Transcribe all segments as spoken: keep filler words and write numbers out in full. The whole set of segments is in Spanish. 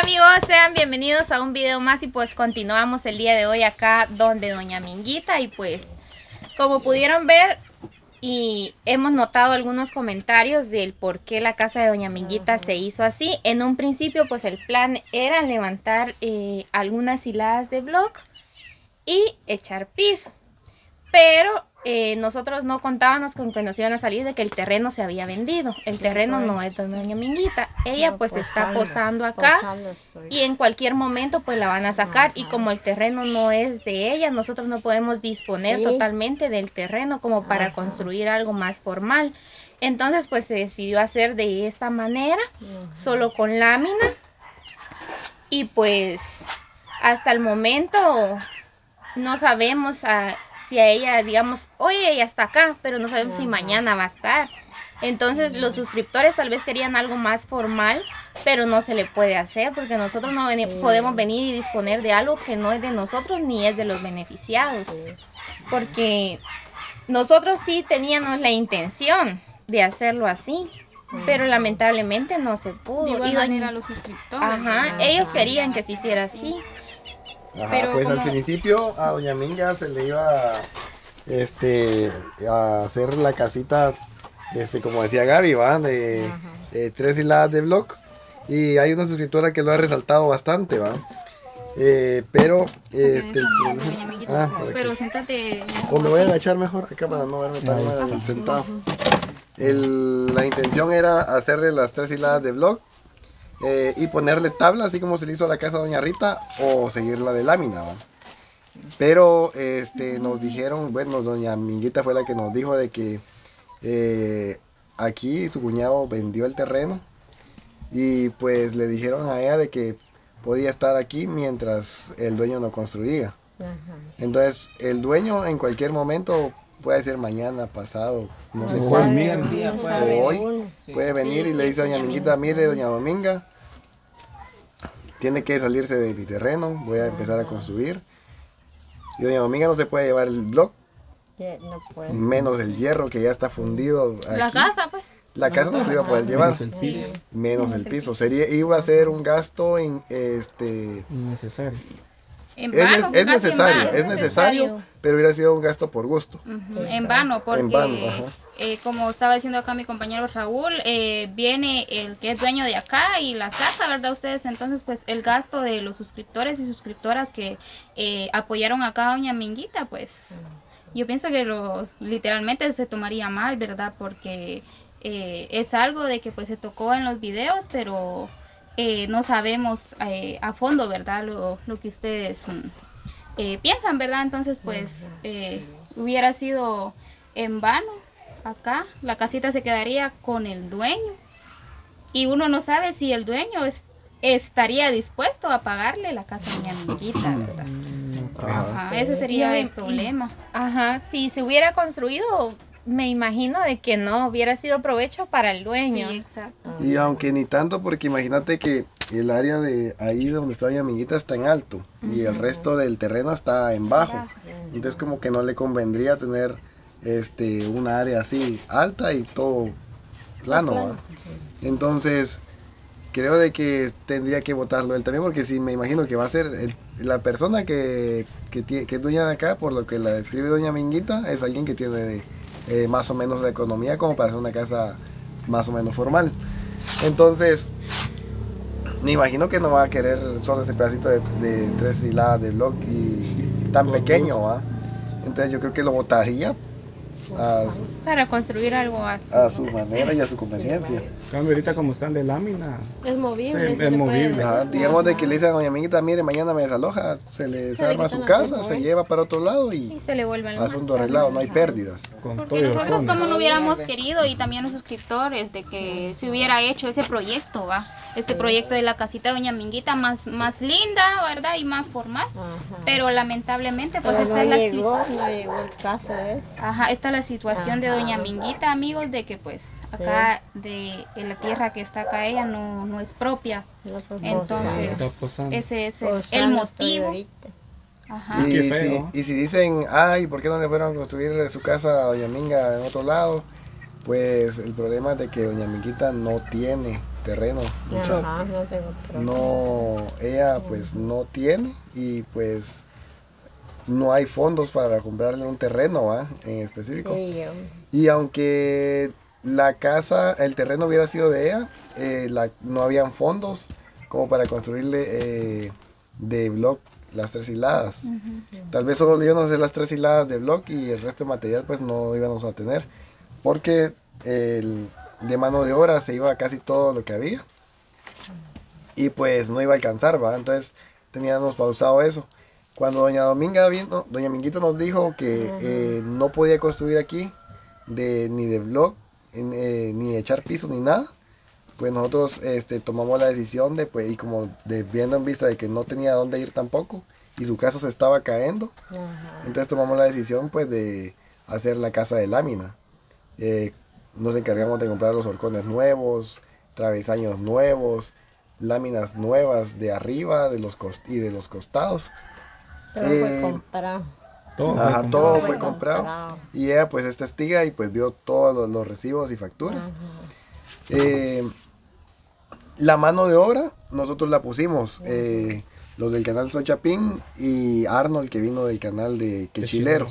amigos, sean bienvenidos a un video más y pues continuamos el día de hoy acá donde doña Minguita. Y pues como pudieron ver y hemos notado algunos comentarios del por qué la casa de doña Minguita se hizo así. En un principio pues el plan era levantar eh, algunas hiladas de block y echar piso, pero eh, nosotros no contábamos con que nos iban a salir de que el terreno se había vendido. El terreno no es de doña Minguita, ella pues está posando acá y en cualquier momento pues la van a sacar. Y como el terreno no es de ella, nosotros no podemos disponer totalmente del terreno como para construir algo más formal. Entonces pues se decidió hacer de esta manera, solo con lámina. Y pues hasta el momento no sabemos a, si a ella, digamos, hoy ella está acá, pero no sabemos si mañana va a estar. Entonces los suscriptores tal vez querían algo más formal, pero no se le puede hacer porque nosotros no ven, podemos venir y disponer de algo que no es de nosotros ni es de los beneficiados. Porque nosotros sí teníamos la intención de hacerlo así, pero lamentablemente no se pudo. De igual y manera a los suscriptores. Ajá, ¿verdad? ellos querían que se hiciera así. Ajá, pero pues como... al principio a doña Minga se le iba este, a hacer la casita, este, como decía Gaby, ¿va? De eh, tres hiladas de block. Y hay una suscriptora que lo ha resaltado bastante, ¿va? Eh, pero, este... Ah, pero siéntate... O me voy a agachar mejor acá para no verme tan mal sentado. El, la intención era hacerle las tres hiladas de block. Eh, y ponerle tabla, así como se le hizo a la casa de doña Rita, o seguirla de lámina, ¿va? Pero este, nos dijeron, bueno, doña Minguita fue la que nos dijo de que eh, aquí su cuñado vendió el terreno y pues le dijeron a ella de que podía estar aquí mientras el dueño no construía. Entonces el dueño en cualquier momento, puede ser mañana, pasado, no sé cuándo, o hoy, puede venir y le dice a doña Minguita, mire doña Dominga, tiene que salirse de mi terreno, voy a empezar a construir. Y doña Dominga no se puede llevar el block, no puede. Menos el hierro que ya está fundido aquí. La casa pues. La casa no se iba a poder llevar, menos el piso. Menos el piso. Sería, iba a ser un gasto in, este, innecesario. En es, vano, es necesario, vano, es necesario, pero hubiera sido un gasto por gusto. Uh-huh. Sí, en vano, porque en vano, eh, como estaba diciendo acá mi compañero Raúl, eh, viene el que es dueño de acá y la saca, ¿verdad? Ustedes, entonces pues el gasto de los suscriptores y suscriptoras que eh, apoyaron acá a doña Minguita, pues yo pienso que los, literalmente se tomaría mal, ¿verdad? Porque eh, es algo de que pues se tocó en los videos, pero eh, no sabemos eh, a fondo, ¿verdad? Lo, lo que ustedes eh, piensan, ¿verdad? Entonces pues eh, hubiera sido en vano. Acá la casita se quedaría con el dueño y uno no sabe si el dueño es, estaría dispuesto a pagarle la casa a doña Minguita, ¿verdad? Ajá, Ajá, ese sería el problema. Ajá, si se hubiera construido, me imagino de que no hubiera sido provecho para el dueño. Sí, exacto. Y aunque ni tanto, porque imagínate que el área de ahí donde está doña Minguita está en alto y el resto del terreno está en bajo. Entonces como que no le convendría tener este un área así alta y todo plano, ¿va? Entonces creo de que tendría que votarlo él también, porque si me imagino que va a ser el, la persona que, que, tiene, que es dueña de acá, por lo que la describe doña Minguita, es alguien que tiene eh, más o menos la economía como para hacer una casa más o menos formal. Entonces me imagino que no va a querer solo ese pedacito de, de tres hiladas de block y tan pequeño, ¿va? Entonces yo creo que lo votaría A su, para construir algo así a su manera y a su conveniencia. Cambio ahorita como están de lámina, es movible, se, es movible. Ajá, digamos de que le dicen a doña Minguita, mire, mañana me desaloja, se le desarma su casa, se lleva para otro lado y, y se le vuelve al asunto arreglado, no hay pérdidas. Con porque nosotros como no hubiéramos querido, y también los suscriptores, de que se hubiera hecho ese proyecto, va, este proyecto de la casita de doña Minguita más, más linda, ¿verdad? Y más formal. Ajá. Pero lamentablemente pues pero esta no es la llegó, no llegó el caso, ¿eh? Ajá, esta es la situación Ajá. de doña Minguita, amigos, de que pues acá sí. de en la tierra que está acá ella no, no es propia. No, pues, entonces ese es el, el motivo. Ajá. Y, si, y si dicen, ay, ¿por qué no le fueron a construir su casa a doña Minga en otro lado? Pues el problema es de que doña Minguita no tiene terreno. Mucho. Ajá, no tengo problema. No, ella pues no tiene y pues no hay fondos para comprarle un terreno, ¿va? En específico. Sí, yo. Y aunque la casa, el terreno hubiera sido de ella, eh, la- no habían fondos como para construirle eh, de block las tres hiladas. Tal vez solo le íbamos a hacer las tres hiladas de block y el resto de material pues no íbamos a tener. Porque el, de mano de obra se iba casi todo lo que había. Y pues no iba a alcanzar, ¿va? Entonces teníamos pausado eso. Cuando doña Dominga vino, doña Minguita nos dijo que eh, no podía construir aquí de, ni de block, en, eh, ni echar piso ni nada, pues nosotros este, tomamos la decisión de, pues, y como de, viendo en vista de que no tenía dónde ir tampoco, y su casa se estaba cayendo, Ajá. entonces tomamos la decisión pues de hacer la casa de lámina. Eh, nos encargamos de comprar los horcones nuevos, travesaños nuevos, láminas nuevas de arriba de los cost y de los costados. Todo Eh, fue comprado. Todo fue Ajá, comprado. todo fue fue comprado. comprado. Y ella pues es testiga y pues vio todos los, los recibos y facturas. Eh, la mano de obra nosotros la pusimos. eh, los del canal Sochapín y Arnold que vino del canal de Quechilero.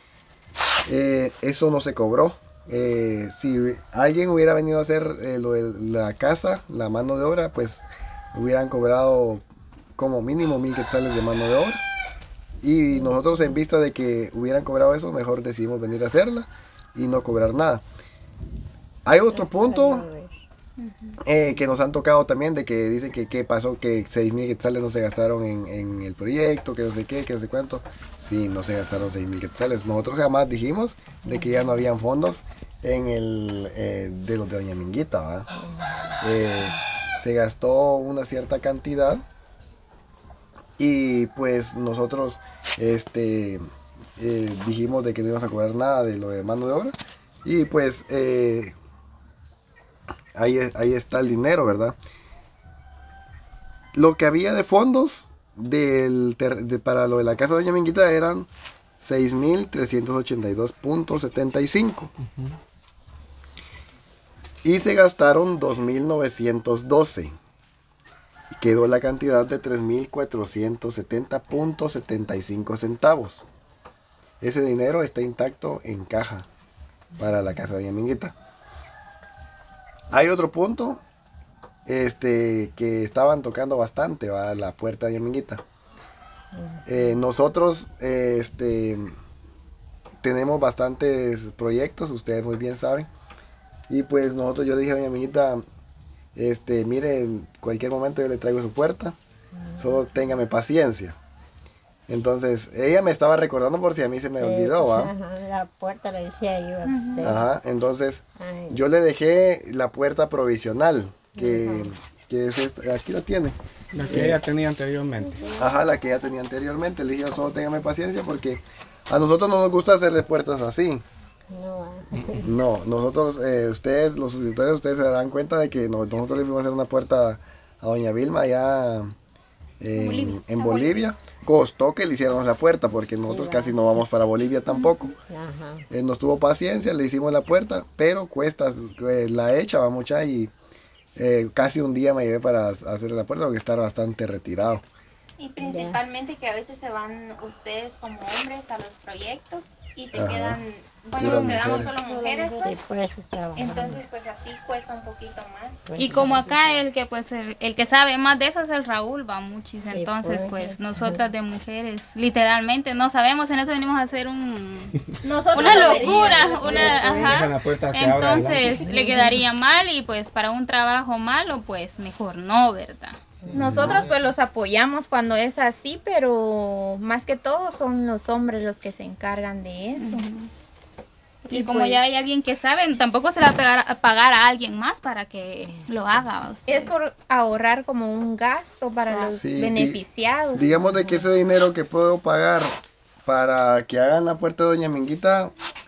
Eh, eso no se cobró. Eh, si alguien hubiera venido a hacer eh, lo de la casa, la mano de obra, pues hubieran cobrado como mínimo mil quetzales de mano de obra. Y nosotros en vista de que hubieran cobrado eso, mejor decidimos venir a hacerla y no cobrar nada. Hay otro punto eh, que nos han tocado también de que dicen que qué pasó, que seis mil quetzales no se gastaron en, en el proyecto, que no sé qué, que no sé cuánto. Sí, no se gastaron seis mil quetzales. Nosotros jamás dijimos de que ya no habían fondos en el eh, de los de doña Minguita, ¿va? Eh, se gastó una cierta cantidad y pues nosotros este eh, dijimos de que no íbamos a cobrar nada de lo de mano de obra y pues eh, ahí, ahí está el dinero, ¿verdad? Lo que había de fondos del ter- de- para lo de la casa de doña Minguita eran seis mil trescientos ochenta y dos punto setenta y cinco y se gastaron dos mil novecientos doce. Quedó la cantidad de tres mil cuatrocientos setenta punto setenta y cinco centavos. Ese dinero está intacto en caja para la casa de doña Minguita. Hay otro punto este, que estaban tocando bastante, va la puerta de doña Minguita. Eh, nosotros eh, este, tenemos bastantes proyectos, ustedes muy bien saben. Y pues nosotros, yo le dije a doña Minguita, este, mire, en cualquier momento yo le traigo su puerta, solo téngame paciencia. Entonces, ella me estaba recordando por si a mí se me olvidó, ¿va? Ajá, la puerta le decía yo a usted. Ajá, entonces Ay, yo le dejé la puerta provisional, que, que es esta, aquí la tiene. La que ella tenía anteriormente. Ajá, la que ya tenía anteriormente. Le dije, solo téngame paciencia porque a nosotros no nos gusta hacerle puertas así. no, No, nosotros, eh, ustedes, los suscriptores, ustedes se darán cuenta de que no- nosotros le fuimos a hacer una puerta a doña Vilma allá en, Bolivia. en Bolivia. Costó que le hiciéramos la puerta porque nosotros casi no vamos para Bolivia tampoco. ajá. Eh, nos tuvo paciencia, le hicimos la puerta, pero cuesta eh, la hecha, va mucha y eh, casi un día me llevé para hacer la puerta porque está bastante retirado. Y principalmente que a veces se van ustedes como hombres a los proyectos y se Ajá. quedan, bueno, Puras nos quedamos mujeres. solo mujeres, Sí, pues. por eso trabajamos. Entonces, pues así cuesta un poquito más. Pues, Y como acá el que pues el, el que sabe más de eso es el Raúl, va muchis, entonces pues. pues nosotras de mujeres literalmente no sabemos, en eso venimos a hacer un Nosotros una lo locura, veríamos. una Dejan ajá. la puerta que abra Entonces adelante. le quedaría mal y pues para un trabajo malo pues mejor no, ¿verdad? Nosotros pues los apoyamos cuando es así, pero más que todo son los hombres los que se encargan de eso. Y, Y como pues- ya hay alguien que sabe, tampoco se le va a pegar- a pagar a alguien más para que lo haga ¿va usted? Es por ahorrar como un gasto para los Sí, di- beneficiados. Digamos de que ese dinero que puedo pagar para que hagan la puerta de doña Minguita,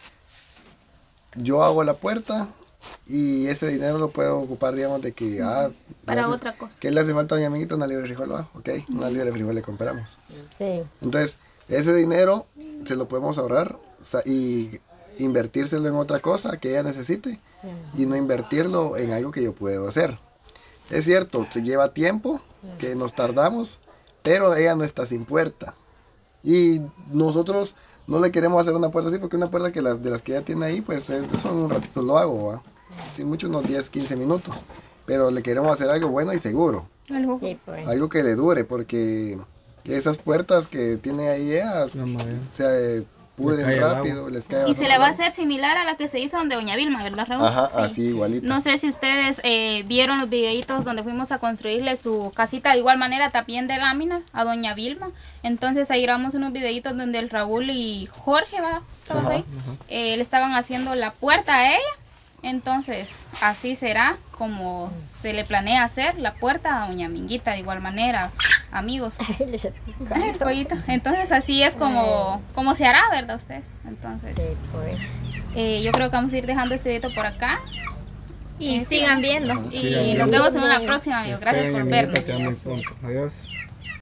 yo hago la puerta y ese dinero lo puedo ocupar, digamos, de que ah, le Para hace- otra cosa. ¿qué le hace falta a doña Minguita? Una libre de frijol, ah, ok, una libre de frijol le compramos. Sí, Entonces, ese dinero se lo podemos ahorrar, o sea, y invertírselo en otra cosa que ella necesite y no invertirlo en algo que yo puedo hacer. Es cierto, se lleva tiempo, que nos tardamos, pero ella no está sin puerta. Y nosotros no le queremos hacer una puerta así, porque una puerta que las, de las que ella tiene ahí, pues eso en un ratito lo hago, ¿va? Sí, mucho, unos diez, quince minutos. Pero le queremos hacer algo bueno y seguro. Sí, pues. Algo que le dure, porque esas puertas que tiene ahí ella se pudren rápido, les cae. Y se le va a hacer similar a la que se hizo donde Doña Vilma, ¿verdad, Raúl? Ajá, Sí. así igualito. No sé si ustedes eh, vieron los videitos donde fuimos a construirle su casita de igual manera, también de lámina, a Doña Vilma. Entonces ahí grabamos unos videitos donde el Raúl y Jorge, ¿va? ¿Estabas ahí? Eh, le estaban haciendo la puerta a ella. Entonces, así será como se le planea hacer la puerta a Doña Minguita de igual manera, amigos. Ay, el pollito. Entonces, así es como, como se hará, ¿verdad ustedes? Entonces, Sí, pues. eh, yo creo que vamos a ir dejando este video por acá. Y Eh, sigan viendo. Y Sigan nos viendo. vemos en una próxima, amigos. Gracias por Esperen, amiguita, vernos. te amo y punto. Adiós.